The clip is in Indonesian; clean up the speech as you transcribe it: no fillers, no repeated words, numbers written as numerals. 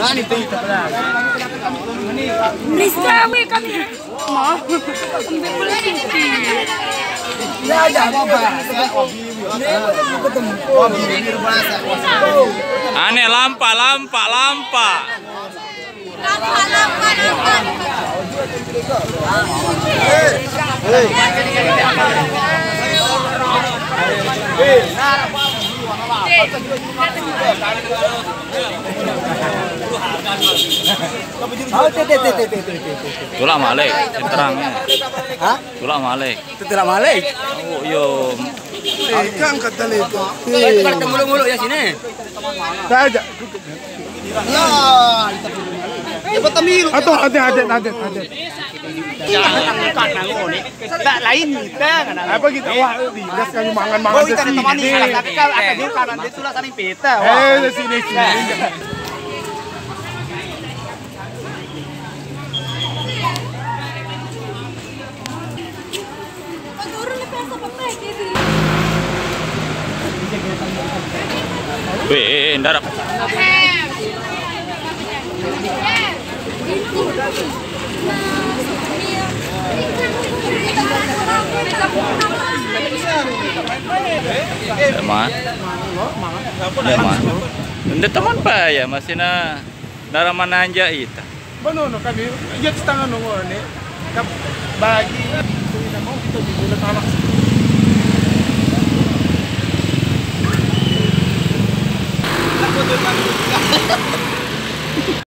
Distrawe kami. Mau. Ambil pula sini. Ya ada apa? Aneh lampa. Tulak malik, terangnya. Hah? Tulak malik. Tidak malik. Oh, yo. Ikan kata itu. Kita mulu-mulu ya sini. Saja. Dapat tamilu. Atau ada. Tak lain kita kan. Apa kita? Wah, digas kami mangan Oh, di kita sini. temani tapi kalau akan di kanan dia sudah saling peta. Di sini. Weh, ndarap. Teman. Hindi teman pa ya masih na naraman anja ita. Bano kami, yat tangan nung ne. Kap bagi ito mo ito dito na anak.